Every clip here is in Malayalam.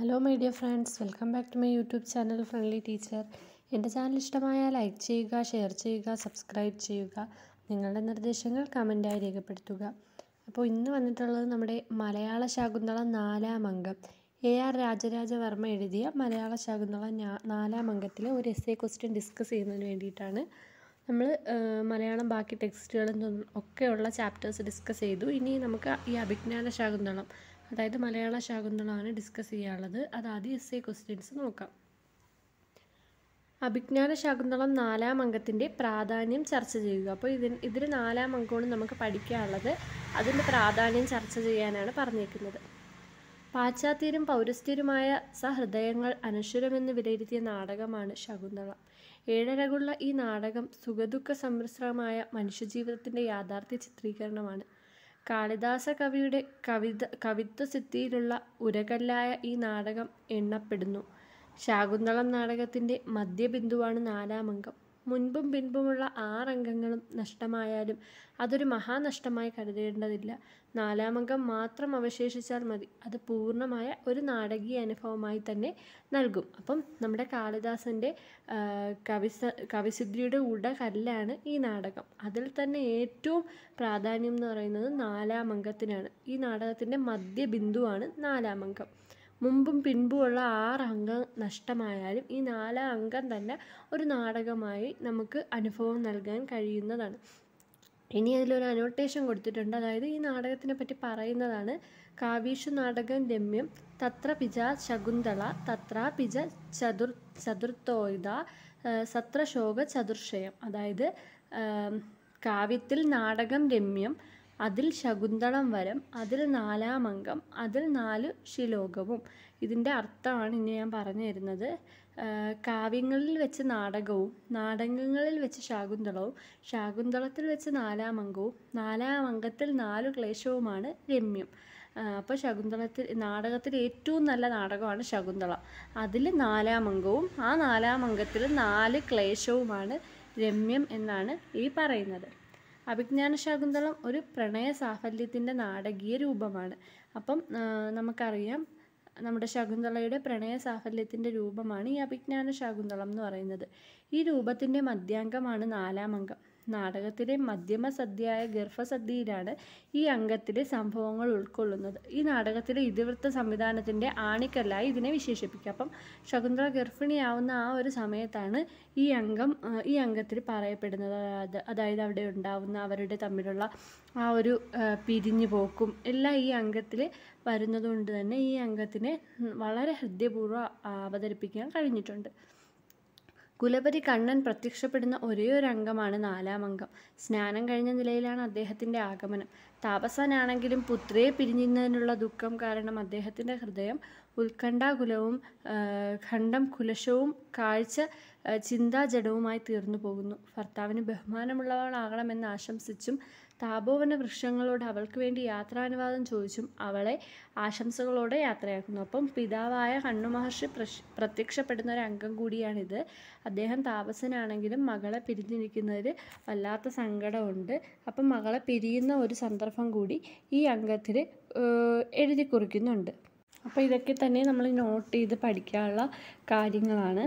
Hello my dear friends, welcome back to my YouTube channel friendly teacher. എൻ്റെ ചാനൽ ഇഷ്ടമായാൽ ലൈക്ക് ചെയ്യുക, ഷെയർ ചെയ്യുക, സബ്സ്ക്രൈബ് ചെയ്യുക. നിങ്ങളുടെ നിർദ്ദേശങ്ങൾ കമൻറ്റായി രേഖപ്പെടുത്തുക. അപ്പോൾ ഇന്ന് വന്നിട്ടുള്ളത് നമ്മുടെ മലയാള ശാകുന്തളം 4-ാം അംഗം AR രാജരാജവർമ്മ എഴുതിയ മലയാള ശാകുന്തളം 4-ാം അംഗത്തിലെ ഒരു എസ്സേ ക്വസ്റ്റ്യൻ ഡിസ്കസ് ചെയ്യുന്നതിന് വേണ്ടിയിട്ടാണ്. നമ്മൾ മലയാളം ബാക്കി ടെക്സ്റ്റുകളും ഒക്കെയുള്ള ചാപ്റ്റേഴ്സ് ഡിസ്കസ് ചെയ്തു. ഇനി നമുക്ക് ഈ അഭിജ്ഞാന ശാകുന്തളം, അതായത് മലയാള ശാകുന്തളമാണ് ഡിസ്കസ് ചെയ്യാനുള്ളത്. അതാദ്യം എസ്സേ ക്വസ്റ്റ്യൻസ് നോക്കാം. അഭിജ്ഞാന ശാകുന്തളം 4-ാം അംഗത്തിൻ്റെ പ്രാധാന്യം ചർച്ച ചെയ്യുക. അപ്പോൾ ഇതിൽ 4-ാം അംഗമാണ് നമുക്ക് പഠിക്കാനുള്ളത്. അതിൻ്റെ പ്രാധാന്യം ചർച്ച ചെയ്യാനാണ് പറഞ്ഞേക്കുന്നത്. പാശ്ചാത്യരും പൗരസ്ത്യരുമായ സഹൃദയങ്ങൾ അനശ്വരമെന്ന് വിലയിരുത്തിയ നാടകമാണ് ശകുന്തളം. ഏഴരകുള്ള ഈ നാടകം സുഖദുഃഖ സമ്മിശ്രമായ മനുഷ്യജീവിതത്തിൻ്റെ യാഥാർത്ഥ്യ ചിത്രീകരണമാണ്. കാളിദാസ കവിയുടെ കവിത്വസിദ്ധിയിലുള്ള ഉരകല്ലായ ഈ നാടകം എണ്ണപ്പെടുന്നു. ശാകുന്തളം നാടകത്തിൻ്റെ മധ്യബിന്ദുവാണ് 4-ാം അംഗം. മുൻപും പിൻപുമുള്ള 6 അംഗങ്ങളും നഷ്ടമായാലും അതൊരു മഹാനഷ്ടമായി കരുതേണ്ടതില്ല. 4-ാം അംഗം മാത്രം അവശേഷിച്ചാൽ മതി. അത് പൂർണ്ണമായ ഒരു നാടകീയ അനുഭവമായി തന്നെ നൽകും. അപ്പം നമ്മുടെ കാളിദാസൻ്റെ കവിസിദ്ധിയുടെ ഉടകല്ലാണ് ഈ നാടകം. അതിൽ തന്നെ ഏറ്റവും പ്രാധാന്യം എന്ന് പറയുന്നത് 4-ാം അംഗത്തിനാണ്. ഈ നാടകത്തിൻ്റെ മധ്യബിന്ദുവാണ് 4-ാം അംഗം. മുമ്പും പിൻപുമുള്ള 6 അംഗം നഷ്ടമായാലും ഈ 4-ാം അംഗം തന്നെ ഒരു നാടകമായി നമുക്ക് അനുഭവം നൽകാൻ കഴിയുന്നതാണ്. ഇനി അതിലൊരു അനോട്ടേഷൻ കൊടുത്തിട്ടുണ്ട്. അതായത് ഈ നാടകത്തിനെ പറ്റി പറയുന്നതാണ്. കാവ്യേഷു നാടകം രമ്യം തത്ര പിജ ശകുന്തള തത്ര പിജ ചതുർത്ഥോയിത സത്ര ശോക ചതുർഷയം. അതായത് കാവ്യത്തിൽ നാടകം രമ്യം, അതിൽ ശകുന്തളം വരം, അതിൽ 4-ാം അംഗം, അതിൽ 4 ശിലോകവും. ഇതിൻ്റെ അർത്ഥമാണ് ഇനി ഞാൻ പറഞ്ഞു തരുന്നത്. കാവ്യങ്ങളിൽ വെച്ച് നാടകവും, നാടകങ്ങളിൽ വെച്ച് ശാകുന്തളവും, ശാകുന്തളത്തിൽ വെച്ച് 4-ാം അംഗവും, 4-ാം അംഗത്തിൽ 4 ക്ലേശവുമാണ് രമ്യം. അപ്പോൾ നാടകത്തിൽ ഏറ്റവും നല്ല നാടകമാണ് ശകുന്തളം. അതിൽ 4-ാം അംഗവും ആ 4-ാം അംഗത്തിൽ 4 ക്ലേശവുമാണ് രമ്യം എന്നാണ് ഈ പറയുന്നത്. അഭിജ്ഞാന ശാകുന്തളം ഒരു പ്രണയ സാഫല്യത്തിൻ്റെ നാടകീയ രൂപമാണ്. അപ്പം നമുക്കറിയാം, നമ്മുടെ ശകുന്തളയുടെ പ്രണയ സാഫല്യത്തിൻ്റെ രൂപമാണ് ഈ അഭിജ്ഞാന ശാകുന്തളം എന്ന് പറയുന്നത്. ഈ രൂപത്തിൻ്റെ മധ്യാംഗമാണ് 4-ാം അംഗം. നാടകത്തിലെ മധ്യമസദ്യയായ ഗർഭസദ്യയിലാണ് ഈ അംഗത്തിലെ സംഭവങ്ങൾ ഉൾക്കൊള്ളുന്നത്. ഈ നാടകത്തിലെ ഇതിവൃത്ത സംവിധാനത്തിൻ്റെ ആണിക്കല്ലായി ഇതിനെ വിശേഷിപ്പിക്കുക. അപ്പം ശകുന്തള ഗർഭിണിയാവുന്ന ആ ഒരു സമയത്താണ് ഈ അംഗത്തിൽ പറയപ്പെടുന്നത്. അതായത് അവിടെ ഉണ്ടാവുന്ന അവരുടെ തമ്മിലുള്ള ആ ഒരു പിരിഞ്ഞു പോക്കും എല്ലാം ഈ അംഗത്തിൽ വരുന്നതുകൊണ്ട് തന്നെ ഈ അംഗത്തിനെ വളരെ ഹൃദയപൂർവ്വം അവതരിപ്പിക്കാൻ കഴിഞ്ഞിട്ടുണ്ട്. കുലപതി കണ്ണൻ പ്രത്യക്ഷപ്പെടുന്ന ഒരേ ഒരു അംഗമാണ് 4-ാം അംഗം. സ്നാനം കഴിഞ്ഞ നിലയിലാണ് അദ്ദേഹത്തിൻ്റെ ആഗമനം. താപസനാണെങ്കിലും പുത്രിയെ പിരിഞ്ഞതിനുള്ള ദുഃഖം കാരണം അദ്ദേഹത്തിൻ്റെ ഹൃദയം ഉത്കണ്ഠാകുലവും ഖണ്ഡം കുലശവും കാഴ്ച ചിന്താജഡവുമായി തീർന്നു പോകുന്നു. ഭർത്താവിന് ബഹുമാനമുള്ളവളാകണമെന്ന് ആശംസിച്ചും താപോവന വൃക്ഷങ്ങളോട് അവൾക്ക് വേണ്ടി യാത്രാനുവാദം ചോദിച്ചും അവളെ ആശംസകളോടെ യാത്രയാക്കുന്നു. അപ്പം പിതാവായ കണ്ണു മഹർഷി പ്രത്യക്ഷപ്പെടുന്ന ഒരു അംഗം കൂടിയാണിത്. അദ്ദേഹം താപസനാണെങ്കിലും മകളെ പിരിഞ്ഞിരിക്കുന്നതിൽ വല്ലാത്ത സങ്കടമുണ്ട്. അപ്പം മകളെ പിരിയുന്ന ഒരു സന്ദർഭം കൂടി ഈ അംഗത്തിൽ എഴുതി കുറിക്കുന്നുണ്ട്. അപ്പോൾ ഇതൊക്കെ തന്നെ നമ്മൾ നോട്ട് ചെയ്ത് പഠിക്കാനുള്ള കാര്യങ്ങളാണ്.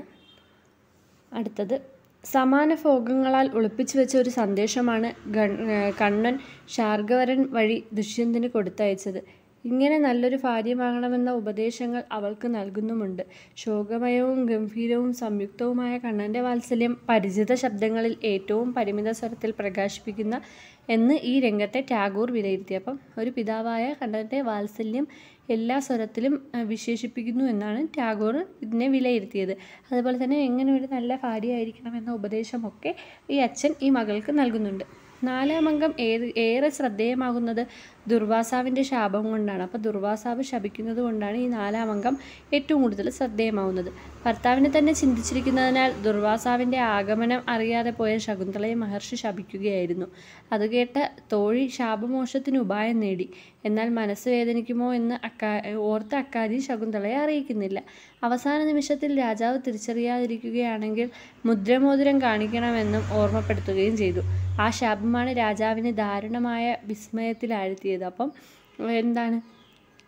അടുത്തത്, സമാന ഭോഗങ്ങളാൽ ഒളിപ്പിച്ചു വെച്ച ഒരു സന്ദേശമാണ് കണ്ണൻ ശാർഗവരൻ വഴി ദുഷ്യന്തന് കൊടുത്തയച്ചത്. ഇങ്ങനെ നല്ലൊരു ഭാര്യമാകണമെന്ന ഉപദേശങ്ങൾ അവൾക്ക് നൽകുന്നുമുണ്ട്. ശോകമയവും ഗംഭീരവും സംയുക്തവുമായ കണ്ണൻ്റെ വാത്സല്യം പരിചിത ശബ്ദങ്ങളിൽ ഏറ്റവും പരിമിത സ്വരത്തിൽ പ്രകാശിപ്പിക്കുന്ന എന്ന് ഈ രംഗത്തെ ടാഗോർ വിലയിരുത്തി. അപ്പം ഒരു പിതാവായ കണ്ണൻ്റെ വാത്സല്യം എല്ലാ സ്വരത്തിലും വിശേഷിപ്പിക്കുന്നു എന്നാണ് ടാഗോർ ഇതിനെ വിലയിരുത്തിയത്. അതുപോലെ തന്നെ എങ്ങനെ ഒരു നല്ല ഭാര്യയായിരിക്കണം എന്ന ഉപദേശമൊക്കെ ഈ അച്ഛൻ ഈ മകൾക്ക് നൽകുന്നുണ്ട്. 4-ാം അംഗം ഏറെ ശ്രദ്ധേയമാകുന്നത് ദുർവാസാവിൻ്റെ ശാപം കൊണ്ടാണ്. അപ്പോൾ ദുർവാസാവ് ശപിക്കുന്നത് കൊണ്ടാണ് ഈ 4-ാം അംഗം ഏറ്റവും കൂടുതൽ ശ്രദ്ധേയമാവുന്നത്. ഭർത്താവിനെ തന്നെ ചിന്തിച്ചിരിക്കുന്നതിനാൽ ദുർവാസാവിൻ്റെ ആഗമനം അറിയാതെ പോയ ശകുന്തളയെ മഹർഷി ശപിക്കുകയായിരുന്നു. അത് കേട്ട തോഴി ശാപമോക്ഷത്തിന് ഉപായം നേടി. എന്നാൽ മനസ്സ് വേദനിക്കുമോ എന്ന് ഓർത്ത അക്കാര്യം ശകുന്തളയെ അറിയിക്കുന്നില്ല. അവസാന നിമിഷത്തിൽ രാജാവ് തിരിച്ചറിയാതിരിക്കുകയാണെങ്കിൽ മുദ്രമോതിരം കാണിക്കണമെന്നും ഓർമ്മപ്പെടുത്തുകയും ചെയ്തു. ആ ശാപമാണ് രാജാവിനെ ദാരുണമായ വിസ്മയത്തിലാഴ്ത്തിയത്. അപ്പം എന്താണ്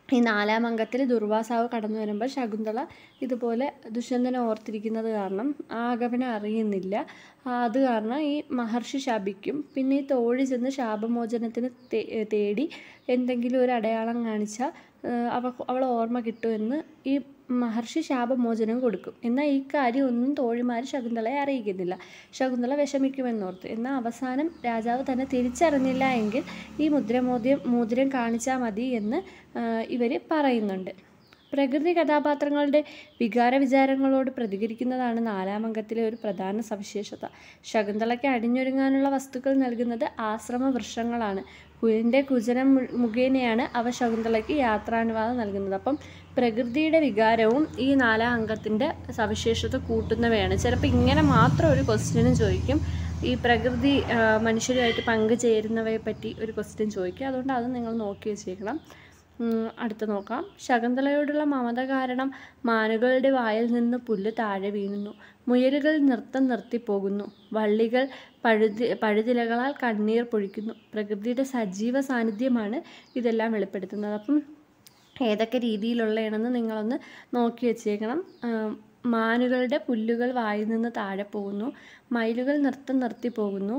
ഈ 4-ാം അംഗത്തിൽ ദുർവാസാവ് കടന്നു വരുമ്പോൾ ശകുന്തള ഇതുപോലെ ദുഷ്യന്തനെ ഓർത്തിരിക്കുന്നത് കാരണം ആ ആഗമനം അറിയുന്നില്ല. അത് കാരണം ഈ മഹർഷി ശപിക്കും. പിന്നെ ഈ തോഴി ചെന്ന് ശാപമോചനത്തിന് തേടി എന്തെങ്കിലും ഒരു അടയാളം കാണിച്ചാൽ അവൾ ഓർമ്മ കിട്ടുമെന്ന് ഈ മഹർഷി ശാപമോചനം കൊടുക്കും. എന്നാൽ ഈ കാര്യം ഒന്നും തോഴിമാർ ശകുന്തളയെ അറിയിക്കുന്നില്ല. ശകുന്തള വിഷമിക്കുമെന്നോർത്ത്. എന്നാൽ അവസാനം രാജാവ് തന്നെ തിരിച്ചറിഞ്ഞില്ല എങ്കിൽ ഈ മോതിരം കാണിച്ചാൽ മതി എന്ന് ഇവർ പറയുന്നുണ്ട്. പ്രകൃതി കഥാപാത്രങ്ങളുടെ വികാര വിചാരങ്ങളോട് പ്രതികരിക്കുന്നതാണ് 4-ാം അംഗത്തിലെ ഒരു പ്രധാന സവിശേഷത. ശകുന്തളയ്ക്ക് അണിഞ്ഞൊരുങ്ങാനുള്ള വസ്തുക്കൾ നൽകുന്നത് ആശ്രമ വൃക്ഷങ്ങളാണ്. കുയിലിൻ്റെ കുചനം മുഖേനയാണ് അവ ശകുന്തളയ്ക്ക് യാത്രാനുവാദം നൽകുന്നത്. അപ്പം പ്രകൃതിയുടെ വികാരവും ഈ 4-ാം അംഗത്തിൻ്റെ സവിശേഷത കൂട്ടുന്നവയാണ്. ചിലപ്പോൾ ഇങ്ങനെ മാത്രം ഒരു ക്വസ്റ്റ്യനും ചോദിക്കും. ഈ പ്രകൃതി മനുഷ്യരുമായിട്ട് പങ്കുചേരുന്നവയെ പറ്റി ഒരു ക്വസ്റ്റ്യൻ ചോദിക്കും. അതുകൊണ്ട് അത് നിങ്ങൾ നോക്കി വെച്ചേക്കണം. അടുത്ത് നോക്കാം. ശകുന്തളയോടുള്ള മമത കാരണം മാനുകളുടെ വായിൽ നിന്ന് പുല്ല് താഴെ വീഴുന്നു. മുയലുകൾ നൃത്തം നിർത്തിപ്പോകുന്നു. വള്ളികൾ പഴുതിലകളാൽ കണ്ണീർ പൊഴിക്കുന്നു. പ്രകൃതിയുടെ സജീവ സാന്നിധ്യമാണ് ഇതെല്ലാം വെളിപ്പെടുത്തുന്നത്. അപ്പം ഏതൊക്കെ രീതിയിലുള്ളതാണെന്ന് നിങ്ങളൊന്ന് നോക്കി വെച്ചേക്കണം. മാനുകളുടെ പുല്ലുകൾ വായിൽ നിന്ന് താഴെ പോകുന്നു. മയിലുകൾ നൃത്തം നിർത്തിപ്പോകുന്നു.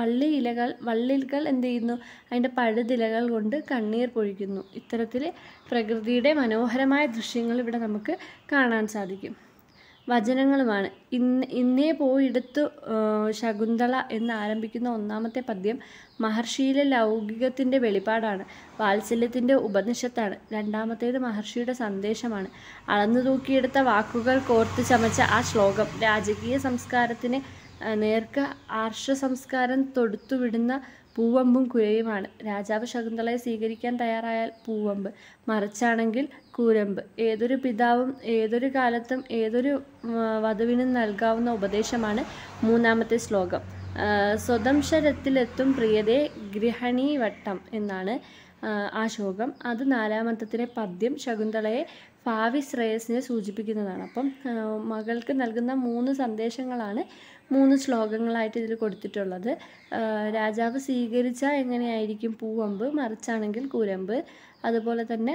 വള്ളികൾ എന്ത് ചെയ്യുന്നു? അതിൻ്റെ പഴുതിലകൾ കൊണ്ട് കണ്ണീർ പൊഴിക്കുന്നു. ഇത്തരത്തിൽ പ്രകൃതിയുടെ മനോഹരമായ ദൃശ്യങ്ങൾ ഇവിടെ നമുക്ക് കാണാൻ സാധിക്കും. വചനങ്ങളുമാണ്. ഇന്നേ പോയിടത്തു ശകുന്തള എന്ന് ആരംഭിക്കുന്ന 1-ാമത്തെ പദ്യം മഹർഷിയിലെ ലൗകികത്തിൻ്റെ വെളിപ്പാടാണ്. വാത്സല്യത്തിൻ്റെ ഉപനിഷത്താണ്. 2-ാമത്തേത് മഹർഷിയുടെ സന്ദേശമാണ്. അളന്നു തൂക്കിയെടുത്ത വാക്കുകൾ കോർത്ത് ചമച്ച ആ ശ്ലോകം രാജകീയ സംസ്കാരത്തിന് നേർക്ക് ആർഷ സംസ്കാരം തൊടുത്തുവിടുന്ന പൂവമ്പും കുരയുമാണ്. രാജാവ് ശകുന്തളയെ സ്വീകരിക്കാൻ തയ്യാറായാൽ പൂവമ്പ്, മറിച്ചാണെങ്കിൽ കൂരമ്പ്. ഏതൊരു പിതാവും ഏതൊരു കാലത്തും ഏതൊരു വധുവിനും നൽകാവുന്ന ഉപദേശമാണ് 3-ാമത്തെ ശ്ലോകം. സ്വതംശരത്തിലെത്തും പ്രിയതേ ഗൃഹണീ വട്ടം എന്നാണ് ആ ശ്ലോകം. അത് 4-ാമത്തെ പദ്യം ശകുന്തളയെ ഭാവി ശ്രേയസിനെ സൂചിപ്പിക്കുന്നതാണ്. അപ്പം മകൾക്ക് നൽകുന്ന 3 സന്ദേശങ്ങളാണ് 3 ശ്ലോകങ്ങളായിട്ട് ഇതിൽ കൊടുത്തിട്ടുള്ളത്. രാജാവ് സ്വീകരിച്ചാൽ എങ്ങനെയായിരിക്കും? പൂവമ്പ്, മറിച്ചാണെങ്കിൽ കൂരമ്പ്. അതുപോലെ തന്നെ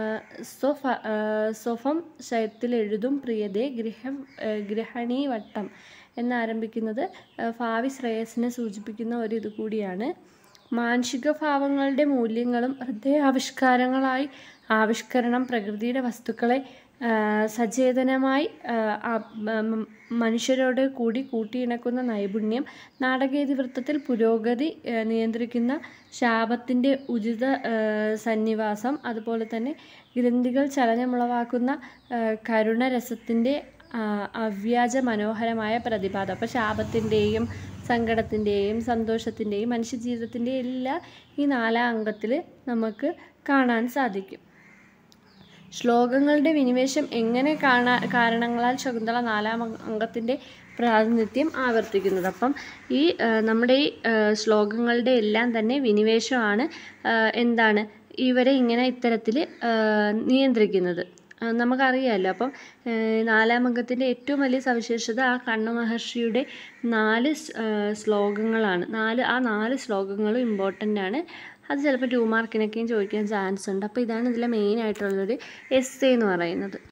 സ്വഫം ശയത്തിലെഴുതും പ്രിയതേ ഗൃഹണീ വട്ടം എന്നാരംഭിക്കുന്നത് ഭാവി ശ്രേയസിനെ സൂചിപ്പിക്കുന്ന ഒരു ഇത് കൂടിയാണ്. മാനുഷിക ഭാവങ്ങളുടെ മൂല്യങ്ങളും ഹൃദയാവിഷ്കാരങ്ങളായി ആവിഷ്കരണം പ്രകൃതിയുടെ വസ്തുക്കളെ സചേതനമായി മനുഷ്യരോട് കൂടി കൂട്ടിയിണക്കുന്ന നൈപുണ്യം, നാടകേതിവൃത്തത്തിൽ പുരോഗതി നിയന്ത്രിക്കുന്ന ശാപത്തിൻ്റെ ഉചിത സന്നിവാസം, അതുപോലെ തന്നെ ഗ്രന്ഥികൾ ചലനമുളവാക്കുന്ന കരുണരസത്തിൻ്റെ അവ്യാജ മനോഹരമായ പ്രതിപാദം. അപ്പോൾ ശാപത്തിൻ്റെയും സങ്കടത്തിൻ്റെയും സന്തോഷത്തിൻ്റെയും മനുഷ്യജീവിതത്തിൻ്റെയും എല്ലാം ഈ 4-ാം അംഗത്തിൽ നമുക്ക് കാണാൻ സാധിക്കും. ശ്ലോകങ്ങളുടെ വിനിവേശം എങ്ങനെ കാരണങ്ങളാൽ ശകുന്തള 4-ാം അംഗത്തിൻ്റെ പ്രാതിനിധ്യം ആവർത്തിക്കുന്നത്. അപ്പം ഈ നമ്മുടെ ഈ ശ്ലോകങ്ങളുടെ എല്ലാം തന്നെ വിനിവേശമാണ് എന്താണ് ഇവരെ ഇങ്ങനെ ഇത്തരത്തിൽ നിയന്ത്രിക്കുന്നത്. നമുക്കറിയാമല്ലോ. അപ്പം 4-ാം അംഗത്തിൻ്റെ ഏറ്റവും വലിയ സവിശേഷത ആ കണ്ണ മഹർഷിയുടെ 4 ശ്ലോകങ്ങളാണ്. 4 ശ്ലോകങ്ങളും ഇമ്പോർട്ടൻ്റ് ആണ്. അത് ചിലപ്പോൾ 2 മാർക്കിനൊക്കെയും ചോദിക്കാൻ ചാൻസ് ഉണ്ട്. അപ്പോൾ ഇതാണ് ഇതിലെ മെയിനായിട്ടുള്ളൊരു എസ്സേ എന്ന് പറയുന്നത്.